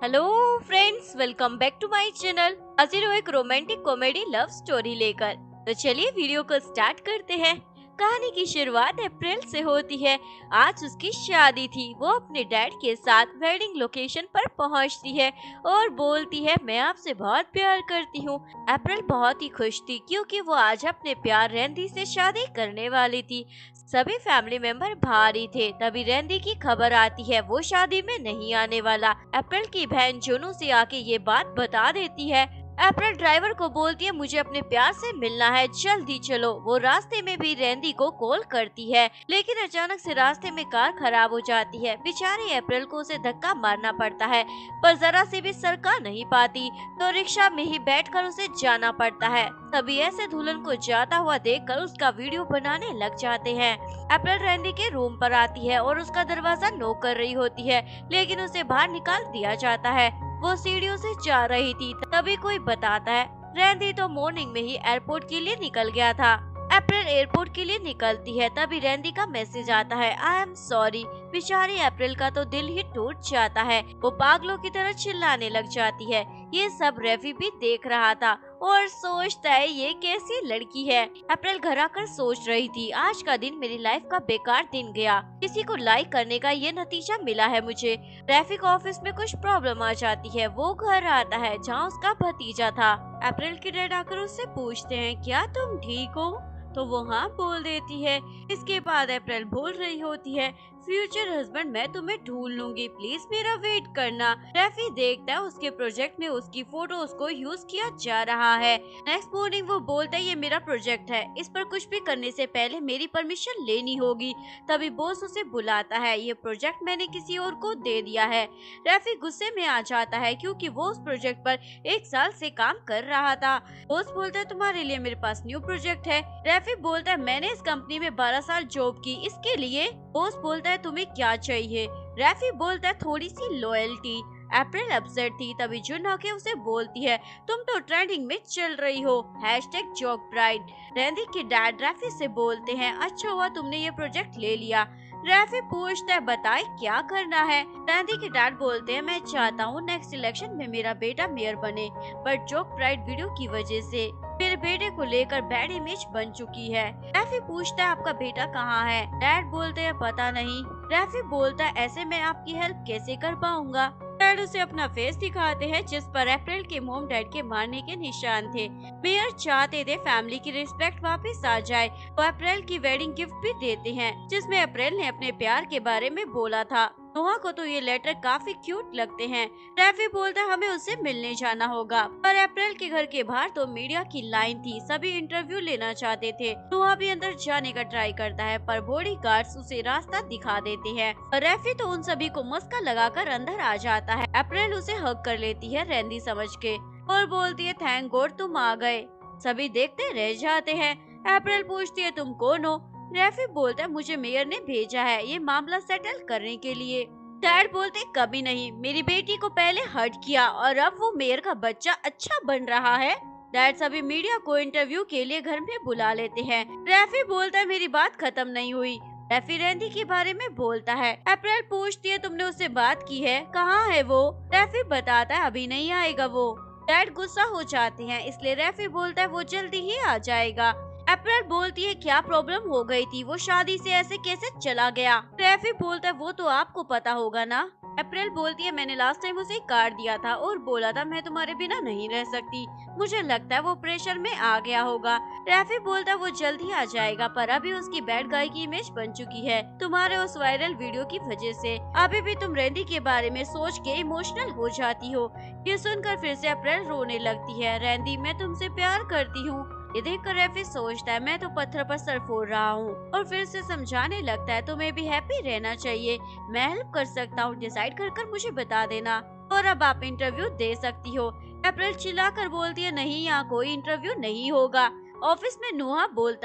Hello friends, welcome back to my channel. हाजिर हो एक रोमांटिक कॉमेडी लव स्टोरी लेकर। तो चलिए वीडियो को स्टार्ट करते हैं। कहानी की शुरुआत अप्रैल से होती है। आज उसकी शादी थी। वो अपने डैड के साथ वेडिंग लोकेशन पर पहुंचती है और बोलती है, मैं आपसे बहुत प्यार करती हूँ। अप्रैल बहुत ही खुश थी क्योंकि वो आज अपने प्यार रैंडी से शादी करने वाली थी। सभी फैमिली मेंबर भारी थे। तभी रैंडी की खबर आती है वो शादी में नहीं आने वाला। अप्रैल की बहन जुनू से आके ये बात बता देती है। अप्रैल ड्राइवर को बोलती है, मुझे अपने प्यार से मिलना है, जल्दी चलो। वो रास्ते में भी रैंडी को कॉल करती है, लेकिन अचानक से रास्ते में कार खराब हो जाती है। बेचारी अप्रैल को उसे धक्का मारना पड़ता है, पर जरा से भी सरका नहीं पाती, तो रिक्शा में ही बैठकर उसे जाना पड़ता है। तभी ऐसे दुल्हन को जाता हुआ देखकर उसका वीडियो बनाने लग जाते हैं। अप्रैल रैंडी के रूम पर आती है और उसका दरवाजा नॉक कर रही होती है, लेकिन उसे बाहर निकाल दिया जाता है। वो सीढ़ियों से जा रही थी, तभी कोई बताता है रैंडी तो मॉर्निंग में ही एयरपोर्ट के लिए निकल गया था। अप्रैल एयरपोर्ट के लिए निकलती है, तभी रैंडी का मैसेज आता है, आई एम सॉरी। बेचारी अप्रैल का तो दिल ही टूट जाता है। वो पागलों की तरह चिल्लाने लग जाती है। ये सब रैफी भी देख रहा था और सोचता है ये कैसी लड़की है। अप्रैल घर आकर सोच रही थी, आज का दिन मेरी लाइफ का बेकार दिन गया। किसी को लाइक करने का ये नतीजा मिला है मुझे। रैफी को ऑफिस में कुछ प्रॉब्लम आ जाती है। वो घर आता है जहाँ उसका भतीजा था। अप्रैल के डैड आकर उससे पूछते हैं, क्या तुम ठीक हो? तो वो हाँ बोल देती है। इसके बाद अप्रैल बोल रही होती है, फ्यूचर हस्बैंड मैं तुम्हें ढूंढ लूंगी, प्लीज मेरा वेट करना। रैफी देखता है उसके प्रोजेक्ट में उसकी फोटोज को यूज किया जा रहा है। नेक्स्ट मॉर्निंग वो बोलता है, ये मेरा प्रोजेक्ट है, इस पर कुछ भी करने से पहले मेरी परमिशन लेनी होगी। तभी बॉस उसे बुलाता है, ये प्रोजेक्ट मैंने किसी और को दे दिया है। रैफी गुस्से में आ जाता है क्योंकि वो उस प्रोजेक्ट पर 1 साल से काम कर रहा था। बॉस बोलता है, तुम्हारे लिए मेरे पास न्यू प्रोजेक्ट है। रैफी बोलता है, मैंने इस कंपनी में 12 साल जॉब की, इसके लिए। बॉस बोलता है, तुम्हें क्या चाहिए? रैफी बोलता है, थोड़ी सी लॉयल्टी। अप्रैल अपसेट थी, तभी जुन आके उसे बोलती है, तुम तो ट्रेंडिंग में चल रही हो, #जॉब प्राइड। रैंडी के डैड रैफी से बोलते हैं, अच्छा हुआ तुमने ये प्रोजेक्ट ले लिया। रैफी पूछता है, बताए क्या करना है? रैंडी के डैड बोलते हैं, मैं चाहता हूँ नेक्स्ट इलेक्शन में मेरा बेटा मेयर बने, बट जॉब प्राइड वीडियो की वजह से मेरे बेटे को लेकर बैड इमेज बन चुकी है। रैफी पूछता है, आपका बेटा कहाँ है? डैड बोलते हैं, पता नहीं। रैफी बोलता है, ऐसे मैं आपकी हेल्प कैसे कर पाऊंगा? डैड उसे अपना फेस दिखाते हैं जिस पर अप्रैल के मोम डैड के मारने के निशान थे। मेयर चाहते थे फैमिली की रिस्पेक्ट वापस आ जाए। वो अप्रैल की वेडिंग गिफ्ट भी देते हैं जिसमें अप्रैल ने अपने प्यार के बारे में बोला था। नोहा को तो ये लेटर काफी क्यूट लगते हैं। रैफी बोलता है, हमें उससे मिलने जाना होगा, पर अप्रैल के घर के बाहर तो मीडिया की लाइन थी, सभी इंटरव्यू लेना चाहते थे। नोहा भी अंदर जाने का ट्राई करता है, पर बॉडीगार्ड्स उसे रास्ता दिखा देते हैं। रैफी तो उन सभी को मस्का लगाकर अंदर आ जाता है। अप्रैल उसे हग कर लेती है रैंडी समझ के और बोलती है, थैंक गॉड तुम आ गए। सभी देखते रह जाते हैं। अप्रैल पूछती है, तुम कौन हो? रैफी बोलता है, मुझे मेयर ने भेजा है ये मामला सेटल करने के लिए। डैड बोलते, कभी नहीं, मेरी बेटी को पहले हर्ट किया और अब वो मेयर का बच्चा अच्छा बन रहा है। डैड सभी मीडिया को इंटरव्यू के लिए घर में बुला लेते हैं। रैफी बोलता है, मेरी बात खत्म नहीं हुई। रैफी रैंडी के बारे में बोलता है। अप्रैल पूछती है, तुमने उससे बात की है? कहाँ है वो? रैफी बताता है, अभी नहीं आएगा वो। डैड गुस्सा हो जाते हैं, इसलिए रैफी बोलता है, वो जल्दी ही आ जाएगा। अप्रैल बोलती है, क्या प्रॉब्लम हो गई थी? वो शादी से ऐसे कैसे चला गया? रैफी बोलता है, वो तो आपको पता होगा ना। अप्रैल बोलती है, मैंने लास्ट टाइम उसे कार्ड दिया था और बोला था मैं तुम्हारे बिना नहीं रह सकती। मुझे लगता है वो प्रेशर में आ गया होगा। रैफी बोलता है, वो जल्द ही आ जाएगा, पर अभी उसकी बैड गाय की इमेज बन चुकी है तुम्हारे उस वायरल वीडियो की वजह से। अभी भी तुम रैंडी के बारे में सोच के इमोशनल हो जाती हो। ये सुनकर फिर से अप्रैल रोने लगती है। रैंडी, मैं तुमसे प्यार करती हूँ। ये देखकर रैफी सोचता है, मैं तो पत्थर पर सर फोड़ रहा हूँ, और फिर से समझाने लगता है, तुम्हें भी हैप्पी रहना चाहिए, मैं हेल्प कर सकता हूँ, डिसाइड कर मुझे बता देना और अब आप इंटरव्यू दे सकती हो। अप्रैल चिल्लाकर बोलती है, नहीं, यहाँ कोई इंटरव्यू नहीं होगा। ऑफिस में नोहा बोलता है,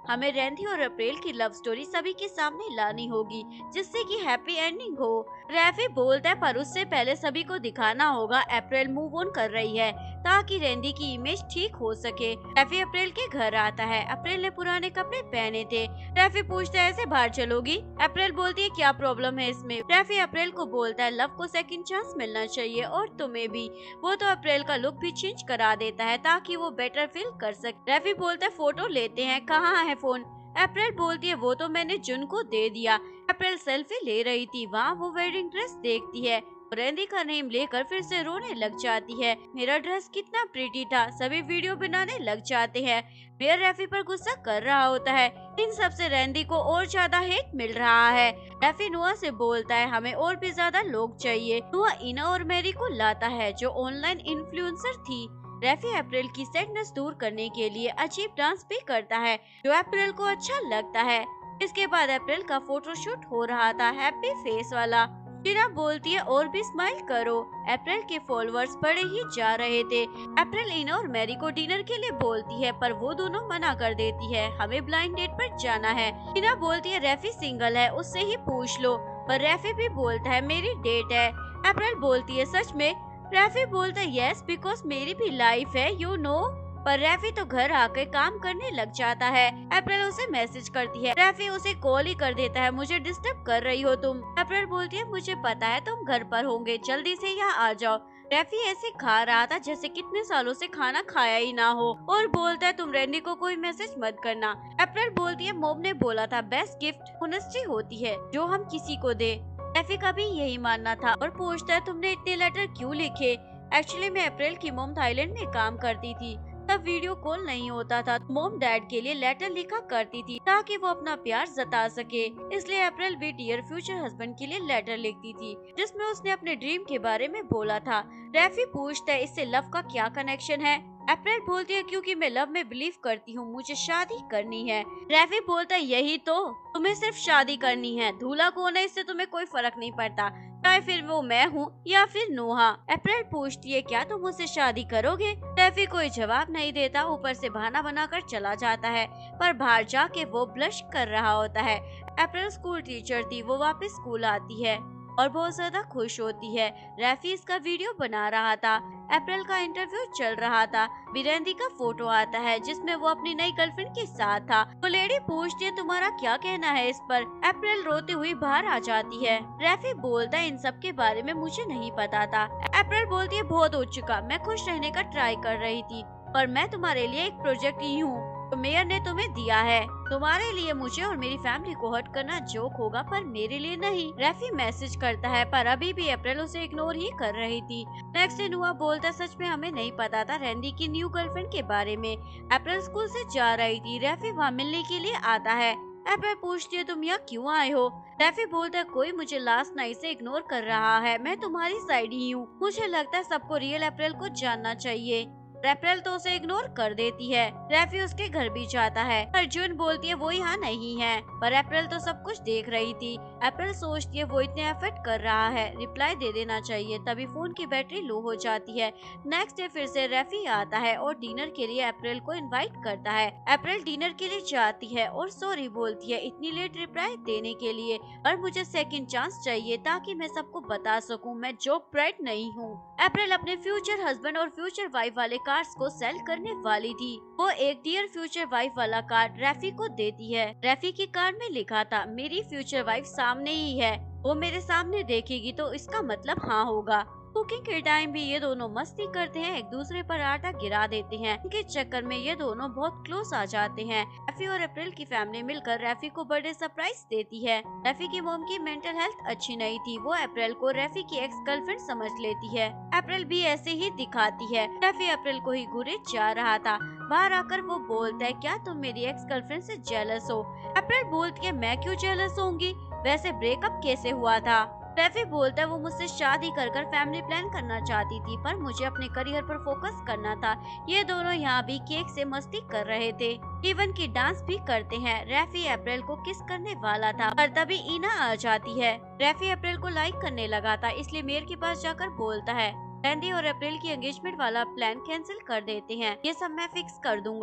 हमें रैंडी और अप्रैल की लव स्टोरी सभी के सामने लानी होगी, जिससे कि हैप्पी एंडिंग हो। रैफी बोलता है पर उससे पहले सभी को दिखाना होगा अप्रैल मूव ऑन कर रही है, ताकि रैंडी की इमेज ठीक हो सके। रैफी अप्रैल के घर आता है। अप्रैल ने पुराने कपड़े पहने थे। रैफी पूछता है ऐसे बाहर चलोगी? अप्रैल बोलती है क्या प्रॉब्लम है इसमें? रैफी अप्रैल को बोलता है लव को सेकंड चांस मिलना चाहिए और तुम्हें भी। वो तो अप्रैल का लुक भी चेंज करा देता है ताकि वो बेटर फील कर सके। रैफी बोलता है फोटो लेते हैं, कहाँ है फोन? अप्रैल बोलती है वो तो मैंने जुन को दे दिया। अप्रैल सेल्फी ले रही थी, वहाँ वो वेडिंग ड्रेस देखती है। रैंडी का नेम लेकर फिर से रोने लग जाती है। मेरा ड्रेस कितना प्रीटी था। सभी वीडियो बनाने लग जाते हैं। मेयर रैफी पर गुस्सा कर रहा होता है। इन सब से रैंडी को और ज्यादा हेट मिल रहा है। रैफी नोआ से बोलता है हमें और भी ज्यादा लोग चाहिए। नोआ इना और मैरी को लाता है जो ऑनलाइन इन्फ्लुएंसर थी। रैफी अप्रैल की सैडनेस दूर करने के लिए अजीब डांस भी करता है जो अप्रैल को अच्छा लगता है। इसके बाद अप्रैल का फोटोशूट हो रहा था, हैप्पी फेस वाला। टीना बोलती है और भी स्माइल करो। अप्रैल के फॉलोअर्स बढ़े ही जा रहे थे। अप्रैल इना और मैरी को डिनर के लिए बोलती है पर वो दोनों मना कर देती है। हमें ब्लाइंड डेट पर जाना है। टीना बोलती है रैफी सिंगल है, उससे ही पूछ लो, पर रैफी भी बोलता है मेरी डेट है। अप्रैल बोलती है सच में? रैफी बोलता है यस बिकॉज मेरी भी लाइफ है यू नो। पर रैफी तो घर आकर काम करने लग जाता है। अप्रैल उसे मैसेज करती है। रैफी उसे कॉल ही कर देता है, मुझे डिस्टर्ब कर रही हो तुम। अप्रैल बोलती है मुझे पता है तुम घर पर होंगे, जल्दी से यहाँ आ जाओ। रैफी ऐसे खा रहा था जैसे कितने सालों से खाना खाया ही ना हो और बोलता है तुम रैंडी को कोई मैसेज मत करना। अप्रैल बोलती है मॉम ने बोला था बेस्ट गिफ्ट होनेस्टी होती है जो हम किसी को दे। रैफी का भी यही मानना था और पूछता है तुमने इतने लेटर क्यों लिखे? एक्चुअली मैं अप्रैल की मॉम थाईलैंड में काम करती थी, तब वीडियो कॉल नहीं होता था। मॉम डैड के लिए लेटर लिखा करती थी ताकि वो अपना प्यार जता सके। इसलिए अप्रैल भी डियर फ्यूचर हस्बैंड के लिए लेटर लिखती थी जिसमें उसने अपने ड्रीम के बारे में बोला था। रैफी पूछता है इससे लव का क्या कनेक्शन है? अप्रैल बोलती है क्योंकि मैं लव में बिलीव करती हूँ, मुझे शादी करनी है। रैफी बोलता है यही तो, तुम्हें सिर्फ शादी करनी है, दूल्हा कौन है इससे तुम्हें कोई फर्क नहीं पड़ता, चाहे फिर वो मैं हूँ या फिर नोहा। अप्रैल पूछती है क्या तुम मुझसे शादी करोगे? रैफी कोई जवाब नहीं देता, ऊपर से बहाना बनाकर चला जाता है पर बाहर जाके वो ब्लश कर रहा होता है। अप्रैल स्कूल टीचर थी, वो वापस स्कूल आती है और बहुत ज्यादा खुश होती है। रैफी इसका वीडियो बना रहा था। अप्रैल का इंटरव्यू चल रहा था। रैंडी का फोटो आता है जिसमें वो अपनी नई गर्लफ्रेंड के साथ था। वो लेडी पूछती है तुम्हारा क्या कहना है इस पर? अप्रैल रोती हुई बाहर आ जाती है। रैफी बोलता है इन सब के बारे में मुझे नहीं पता था। अप्रैल बोलती है बहुत हो चुका, मैं खुश रहने का ट्राई कर रही थी पर मैं तुम्हारे लिए एक प्रोजेक्ट ही हूँ तो मेयर ने तुम्हें दिया है। तुम्हारे लिए मुझे और मेरी फैमिली को हर्ट करना जोक होगा पर मेरे लिए नहीं। रैफी मैसेज करता है पर अभी भी अप्रैल उसे इग्नोर ही कर रही थी। नेक्स्ट डे नुआ बोलता सच में हमें नहीं पता था रैंडी की न्यू गर्लफ्रेंड के बारे में। अप्रैल स्कूल से जा रही थी। रैफी वहाँ मिलने के लिए आता है। अप्रैल पूछती है तुम यहाँ क्यों आए हो? रैफी बोलता है कोई मुझे लास्ट नाइट से इग्नोर कर रहा है, मैं तुम्हारी साइड ही हूँ। मुझे लगता है सबको रियल अप्रैल को जानना चाहिए। अप्रैल तो उसे इग्नोर कर देती है। रैफी उसके घर भी जाता है पर जून बोलती है वो यहाँ नहीं है पर अप्रैल तो सब कुछ देख रही थी। अप्रैल सोचती है वो इतने एफर्ट कर रहा है, रिप्लाई दे देना चाहिए। तभी फोन की बैटरी लो हो जाती है। नेक्स्ट डे फिर से रैफी आता है और डिनर के लिए अप्रैल को इनवाइट करता है। अप्रैल डिनर के लिए जाती है और सॉरी बोलती है इतनी लेट रिप्लाई देने के लिए, और मुझे सेकंड चांस चाहिए ताकि मैं सबको बता सकूं मैं जॉब ब्राइट नहीं हूँ। अप्रैल अपने फ्यूचर हस्बैंड और फ्यूचर वाइफ वाले कार्ड्स को सेल करने वाली थी। वो एक डियर फ्यूचर वाइफ वाला कार्ड रैफी को देती है। रैफी के कार्ड में लिखा था मेरी फ्यूचर वाइफ सामने ही है, वो मेरे सामने देखेगी तो इसका मतलब हाँ होगा। कुकिंग के टाइम भी ये दोनों मस्ती करते हैं, एक दूसरे पर आटा गिरा देते हैं। इनके चक्कर में ये दोनों बहुत क्लोज आ जाते हैं। रैफी और अप्रैल की फैमिली मिलकर रैफी को बर्थडे सरप्राइज देती है। रैफी की मॉम की मेंटल हेल्थ अच्छी नहीं थी, वो अप्रैल को रैफी की एक्स गर्लफ्रेंड समझ लेती है। अप्रैल भी ऐसे ही दिखाती है। रैफी अप्रैल को ही घूरे जा रहा था। बाहर आकर वो बोलता है क्या तुम मेरी एक्स गर्लफ्रेंड से जेलस हो? अप्रैल बोलती है मैं क्यों जेलस होंगी, वैसे ब्रेकअप कैसे हुआ था? रैफी बोलता है वो मुझसे शादी कर फैमिली प्लान करना चाहती थी पर मुझे अपने करियर पर फोकस करना था। ये दोनों यहाँ भी केक से मस्ती कर रहे थे, इवन की डांस भी करते हैं। रैफी अप्रैल को किस करने वाला था पर तभी इना आ जाती है। रैफी अप्रैल को लाइक करने लगा था इसलिए मेयर के पास जाकर बोलता है रैंडी और अप्रैल की एंगेजमेंट वाला प्लान कैंसिल कर देते हैं, ये सब मैं फिक्स कर दूंगा।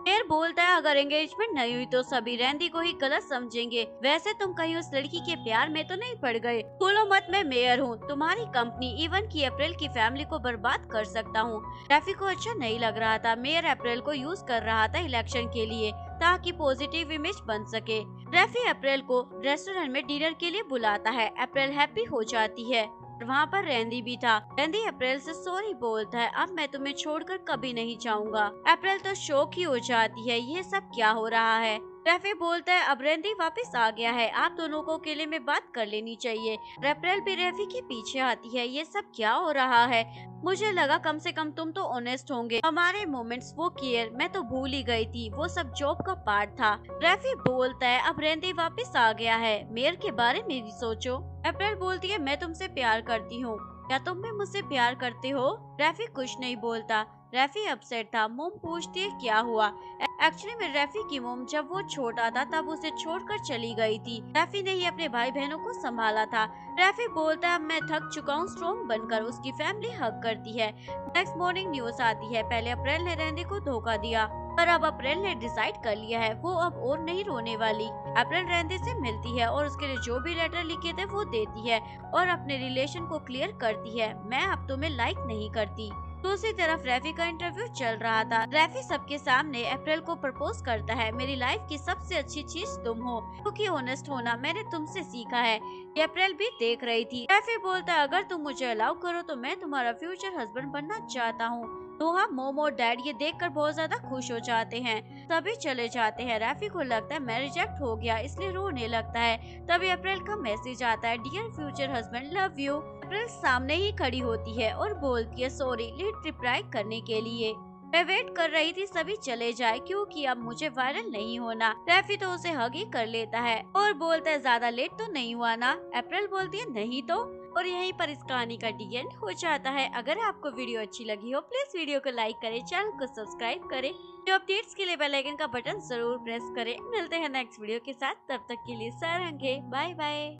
फिर बोलता है अगर एंगेजमेंट नहीं हुई तो सभी रैंडी को ही गलत समझेंगे। वैसे तुम कहीं उस लड़की के प्यार में तो नहीं पड़ गए? बोलो मत, मैं मेयर हूँ, तुम्हारी कंपनी इवन की अप्रैल की फैमिली को बर्बाद कर सकता हूँ। रैफी को अच्छा नहीं लग रहा था। मेयर अप्रैल को यूज कर रहा था इलेक्शन के लिए ताकि पॉजिटिव इमेज बन सके। रैफी अप्रैल को रेस्टोरेंट में डिनर के लिए बुलाता है। अप्रैल हैप्पी हो जाती है। वहाँ पर रैंडी भी था। रैंडी अप्रैल से सॉरी बोलता है, अब मैं तुम्हें छोड़कर कभी नहीं जाऊंगा। अप्रैल तो शौक ही हो जाती है, ये सब क्या हो रहा है। रैफी बोलता है अब रैंडी वापस आ गया है, आप दोनों को अकेले में बात कर लेनी चाहिए। अप्रैल भी रैफी के पीछे आती है, ये सब क्या हो रहा है। मुझे लगा कम से कम तुम तो ऑनेस्ट होंगे, हमारे मोमेंट्स, वो केयर मैं तो भूल ही गई थी, वो सब जॉब का पार्ट था। रैफी बोलता है अब रैंडी वापस आ गया है, मेयर के बारे में भी सोचो। अप्रैल बोलती है मैं तुमसे प्यार करती हूँ, क्या तुम भी मुझसे प्यार करते हो? रैफी कुछ नहीं बोलता। रैफी अपसेट था। मोम पूछती है क्या हुआ। एक्चुअली में रैफी की मोम जब वो छोटा था तब उसे छोड़कर चली गई थी। रैफी ने ही अपने भाई बहनों को संभाला था। रैफी बोलता है मैं थक चुका हूँ स्ट्रॉन्ग बनकर। उसकी फैमिली हग करती है। नेक्स्ट मॉर्निंग न्यूज आती है, पहले अप्रैल ने रैंडी को धोखा दिया पर अब अप्रैल ने डिसाइड कर लिया है वो अब और नहीं रोने वाली। अप्रैल रैंडी से मिलती है और उसके लिए जो भी लेटर लिखे थे वो देती है और अपने रिलेशन को क्लियर करती है, मैं अब तुम्हें लाइक नहीं करती। दूसरी तरफ रैफी का इंटरव्यू चल रहा था। रैफी सबके सामने अप्रैल को प्रपोज करता है, मेरी लाइफ की सबसे अच्छी चीज तुम हो, क्योंकि ऑनेस्ट होना मैंने तुमसे सीखा है। ये अप्रैल भी देख रही थी। रैफी बोलता है अगर तुम मुझे अलाउ करो तो मैं तुम्हारा फ्यूचर हस्बैंड बनना चाहता हूँ। तो हाँ, मोम और डैड ये देखकर बहुत ज्यादा खुश हो जाते हैं। तभी चले जाते हैं। रैफी को लगता है मैं रिजेक्ट हो गया इसलिए रोने लगता है। तभी अप्रैल का मैसेज आता है, dear future husband love you. April सामने ही खड़ी होती है और बोलती है सॉरी लेट रिप्लाई करने के लिए, मैं वेट कर रही थी सभी चले जाए क्योंकि अब मुझे वायरल नहीं होना। रैफी तो उसे हग ही कर लेता है और बोलता है ज्यादा लेट तो नहीं हुआ ना। अप्रैल बोलती है नहीं तो। और यहीं पर इस कहानी का डी एंड हो जाता है। अगर आपको वीडियो अच्छी लगी हो प्लीज वीडियो को लाइक करें, चैनल को सब्सक्राइब करें, जो अपडेट्स के लिए बेल आइकन का बटन जरूर प्रेस करें। मिलते हैं नेक्स्ट वीडियो के साथ, तब तक के लिए सारंगे, बाय बाय।